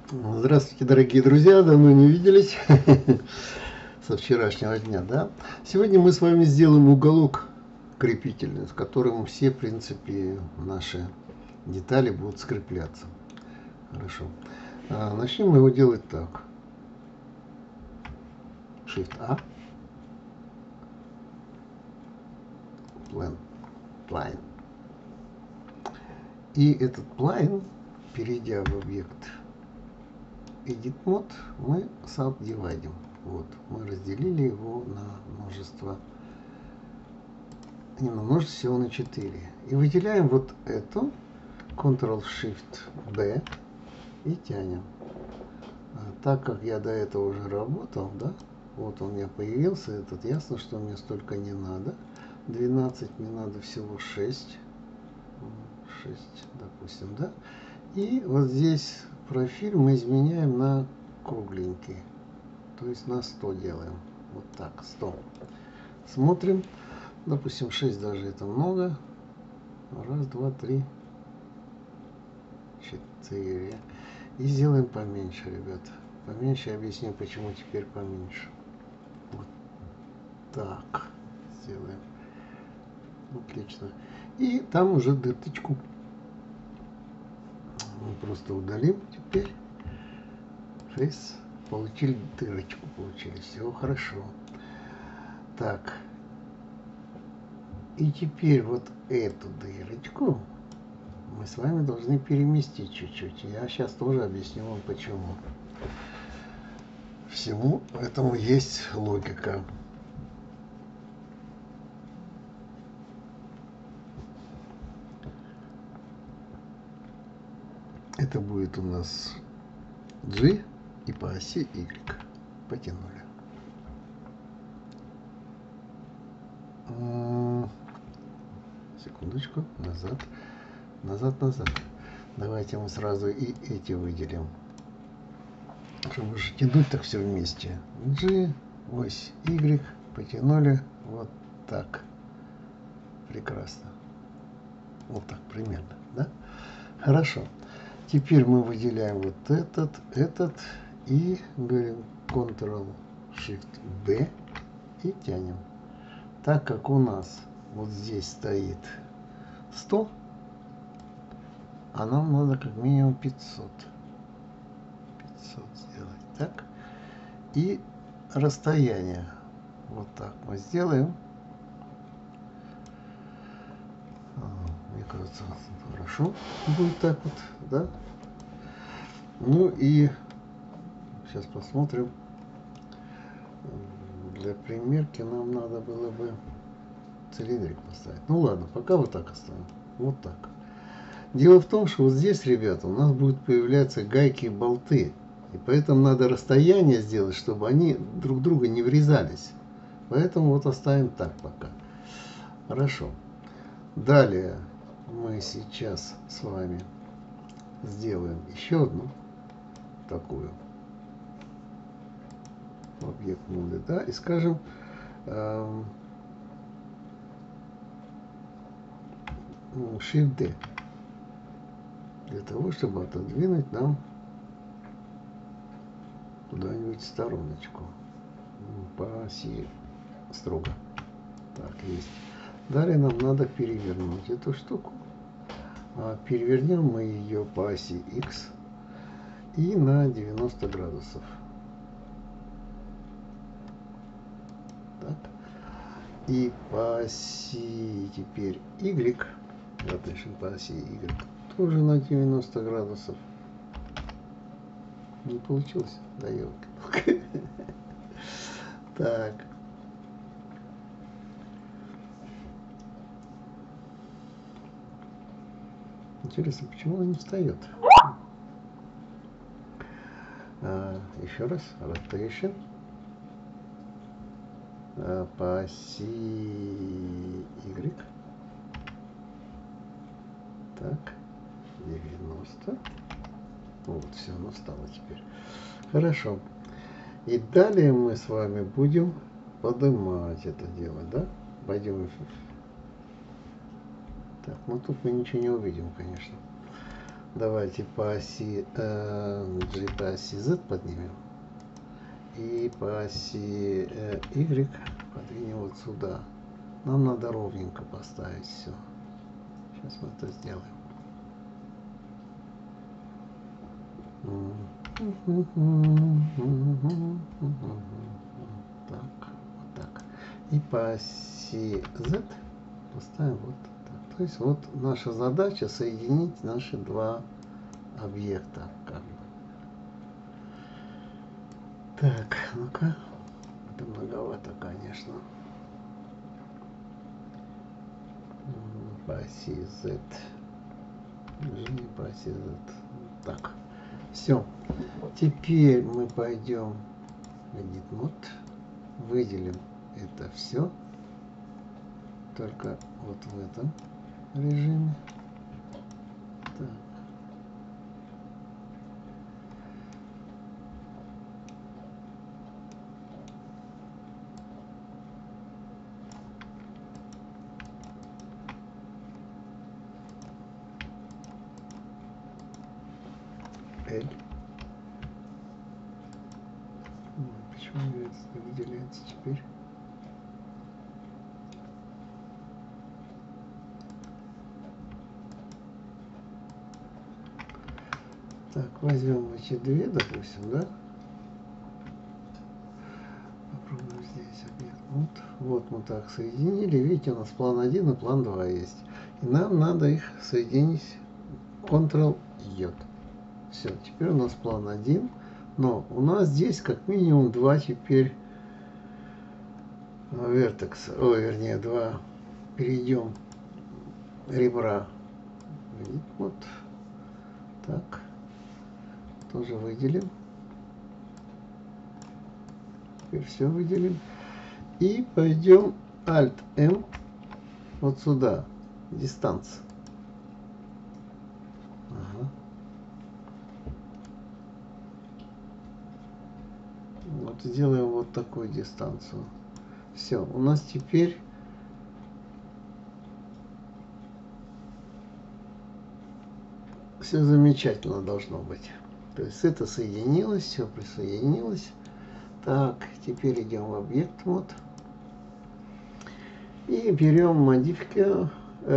Здравствуйте, дорогие друзья, давно не виделись, со вчерашнего дня, да? Сегодня мы с вами сделаем уголок крепительный, с которым все, в принципе, наши детали будут скрепляться. Хорошо. Начнем его делать так. Shift-A. Plane. И этот plane, перейдя в объект Edit Mode, мы subdividим. Вот, мы разделили его на множество, не на множество, всего на 4. И выделяем вот эту, Ctrl-Shift-B и тянем. Так как я до этого уже работал, да, вот он у меня появился, этот, ясно, что мне столько не надо. 12, мне надо всего 6. 6, допустим, да. И вот здесь профиль мы изменяем на кругленький. То есть на 100 делаем. Вот так, 100. Смотрим. Допустим, 6 даже это много. Раз, два, три, 4. И сделаем поменьше, ребята. Поменьше, объясню, почему теперь поменьше. Вот так сделаем. Отлично. И там уже дырочку мы просто удалим теперь. Face. Получили дырочку, получили. Все хорошо. Так. И теперь вот эту дырочку мы с вами должны переместить чуть-чуть. Я сейчас тоже объясню вам почему. Всему этому есть логика. Это будет у нас G и по оси Y. Потянули. Секундочку. Назад. Назад. Давайте мы сразу и эти выделим. Чтобы уже тянуть так все вместе. G, ось Y. Потянули. Вот так. Прекрасно. Вот так примерно. Да? Хорошо. Теперь мы выделяем вот этот и говорим Ctrl-Shift-B и тянем. Так как у нас вот здесь стоит 100, а нам надо как минимум 500. 500 сделать. Так. И расстояние. Вот так мы сделаем. Мне кажется, хорошо будет так вот, да? Ну и сейчас посмотрим. Для примерки нам надо было бы цилиндрик поставить. Ну ладно, пока вот так оставим. Вот так. Дело в том, что вот здесь, ребята, у нас будут появляться гайки и болты. И поэтому надо расстояние сделать, чтобы они друг друга не врезались. Поэтому вот оставим так пока. Хорошо. Далее мы сейчас с вами сделаем еще одну такую объект моды, да, и скажем Shift-D для того, чтобы отодвинуть нам куда-нибудь в стороночку по оси строго. Так, есть. Далее нам надо перевернуть эту штуку. Перевернем мы ее по оси X и на 90 градусов. Так. И по оси теперь Y, запишем по оси Y, тоже на 90 градусов. Не получилось? Да елки. Так. Интересно, почему она не встает? Еще раз. Rotation. По оси Y. Так. 90. Вот, все, оно встало теперь. Хорошо. И далее мы с вами будем поднимать это дело, да? Пойдем. Так, ну тут мы ничего не увидим, конечно. Давайте по оси также и по оси Z поднимем. И по оси Y подвинем вот сюда. Нам надо ровненько поставить все. Сейчас мы это сделаем. Так, вот так. И по оси Z поставим вот так. То есть вот наша задача соединить наши два объекта. Как бы. Так, ну-ка. Это многовато, конечно. По оси Z. Движение по оси Z. Так. Все. Теперь мы пойдем в Edit Mode. Выделим это все. Только вот в этом режиме. Так. L. Почему это выделяется теперь? Так, возьмем эти две, допустим, да? Попробуем здесь объект. Вот мы так соединили. Видите, у нас план 1 и план 2 есть. И нам надо их соединить Ctrl-J. Все, теперь у нас план 1. Но у нас здесь как минимум 2 теперь вертекса. Ой, вернее, 2. Перейдем ребра. Вот. Так. Тоже выделим. Теперь все выделим. И пойдем Alt-M вот сюда. Дистанция. Ага. Вот сделаем вот такую дистанцию. Все, у нас теперь все замечательно должно быть. То есть это соединилось, все присоединилось. Так, теперь идем в объект мод. И берем модификатор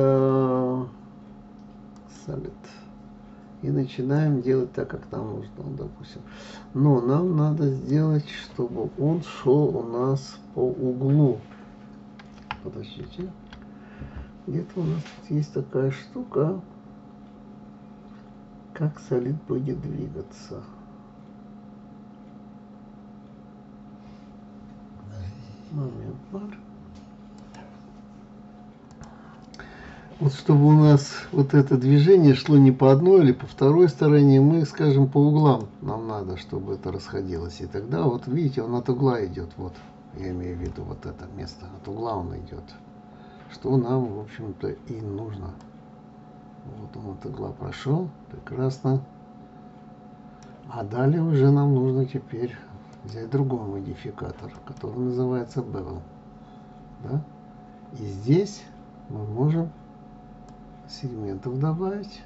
Solid. И начинаем делать так, как нам нужно, допустим. Но нам надо сделать, чтобы он шел у нас по углу. Подождите. Где-то у нас тут есть такая штука, как Solid будет двигаться. Момент. Вот чтобы у нас вот это движение шло не по одной или по второй стороне, мы, скажем, по углам нам надо, чтобы это расходилось. И тогда, вот видите, он от угла идет. Вот, я имею в виду вот это место. От угла он идет. Что нам, в общем-то, и нужно. Вот он от угла прошел. Прекрасно. А далее уже нам нужно теперь взять другой модификатор, который называется Bevel. Да? И здесь мы можем сегментов добавить,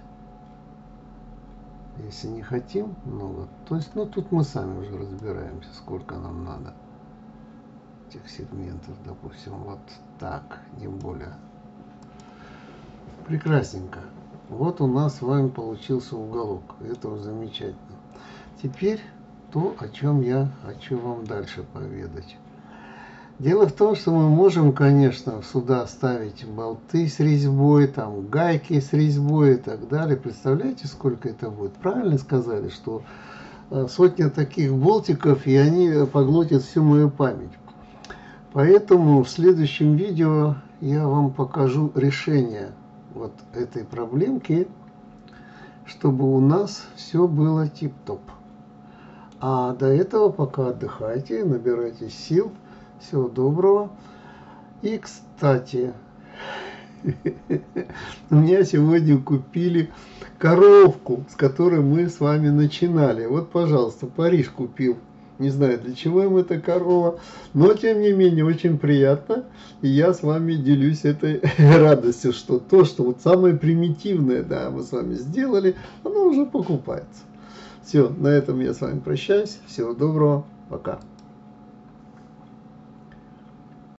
если не хотим много. То есть, ну, тут мы сами уже разбираемся, сколько нам надо этих сегментов, допустим, вот так, не более. Прекрасненько. Вот у нас с вами получился уголок. Это уже замечательно. Теперь то, о чем я хочу вам дальше поведать. Дело в том, что мы можем, конечно, сюда ставить болты с резьбой, там гайки с резьбой и так далее. Представляете, сколько это будет? Правильно сказали, что сотня таких болтиков, и они поглотят всю мою память. Поэтому в следующем видео я вам покажу решение вот этой проблемки, чтобы у нас все было тип-топ. А до этого пока отдыхайте, набирайтесь сил. Всего доброго. И, кстати, у меня сегодня купили коровку, с которой мы с вами начинали. Вот, пожалуйста, Париж купил. Не знаю, для чего им эта корова, но, тем не менее, очень приятно. И я с вами делюсь этой радостью, что то, что вот самое примитивное, да, мы с вами сделали, оно уже покупается. Все, на этом я с вами прощаюсь. Всего доброго. Пока.